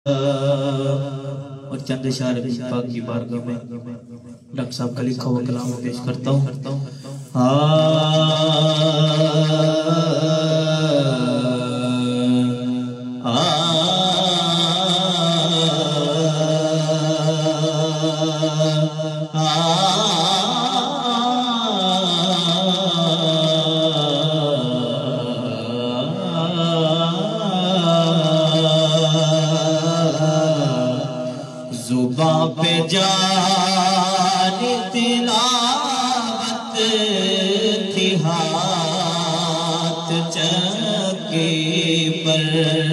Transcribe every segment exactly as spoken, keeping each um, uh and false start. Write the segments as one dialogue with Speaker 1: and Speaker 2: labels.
Speaker 1: और चंद इशारे पाक की बारगाह में डॉक्टर साहब का लिखा हुआ कलाम पेश करता हूँ करता हूँ जुबां पे जारी तिलावत थी हाथ चक्के पर,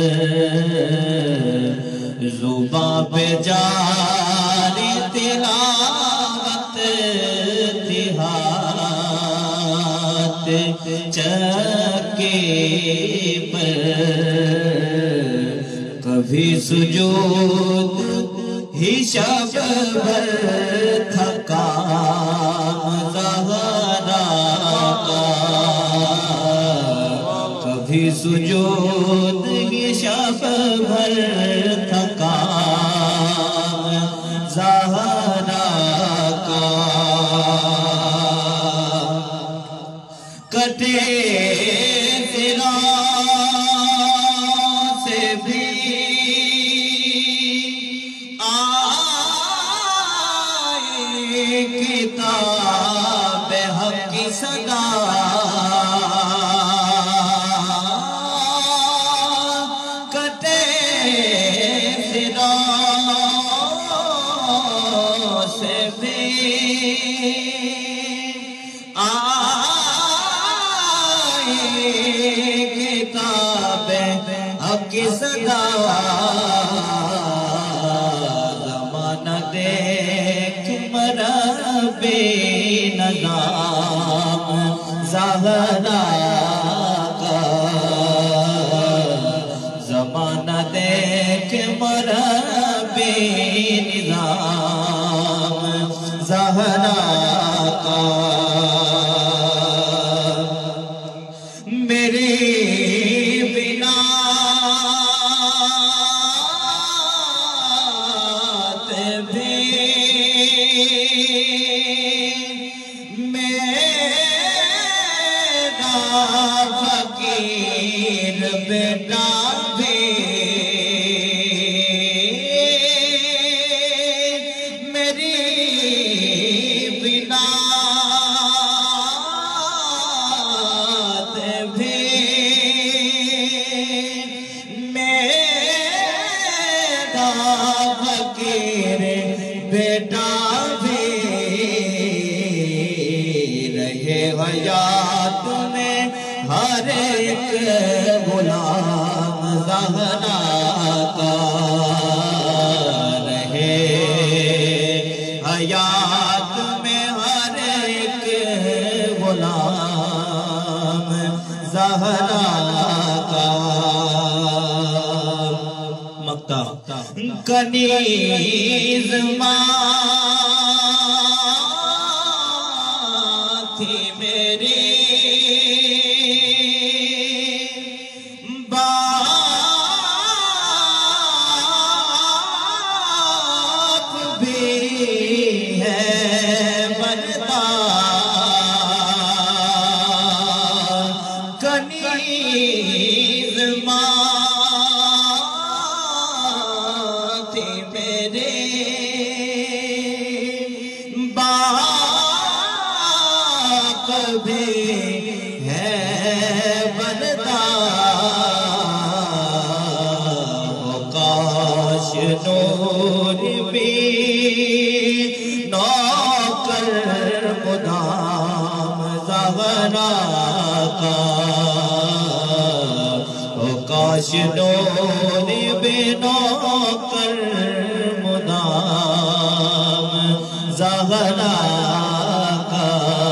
Speaker 1: जुबां पे जारी तिलावत थी हाथ चक्के पर, कभी सुजूद ही शब भर थका ज़हरा का, कभी सुजूद ही शब भर थका ज़हरा का, कटे तेरा से भी किताब हक की सदा, कटे फिरों से भी आए किताब हक की सदा, ज़माना देख मरा बेनज़ाम ज़हरा का, ज़माना देख मरा बेनिज़ाम ज़हरा का, मेरे बिना फकीर बेटा भी मेरी बिना भी मेरा फकीर बेटा भी रहे हयात में हर एक गुलाम ज़हरा का, रहे हयात में हर एक गुलाम ज़हरा का, मक्ता कनीज़ माँ थी मेरी, बाप भी है बनता, कनीज़ माँ थी मेरे, बाप भी है बनता, काश नूर भी नौकर मुदाम ज़हरा का, काश नूर भी नौकर मुदाम ज़हरा का,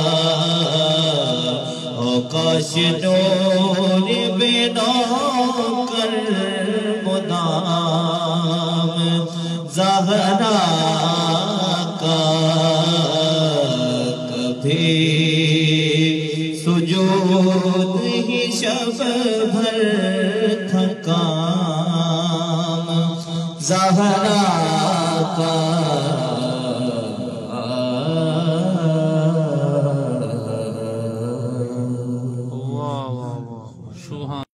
Speaker 1: काश नूर भी नौकर मुदाम ज़हरा का, कभी सुजूद ही शब भर थका ज़हरा का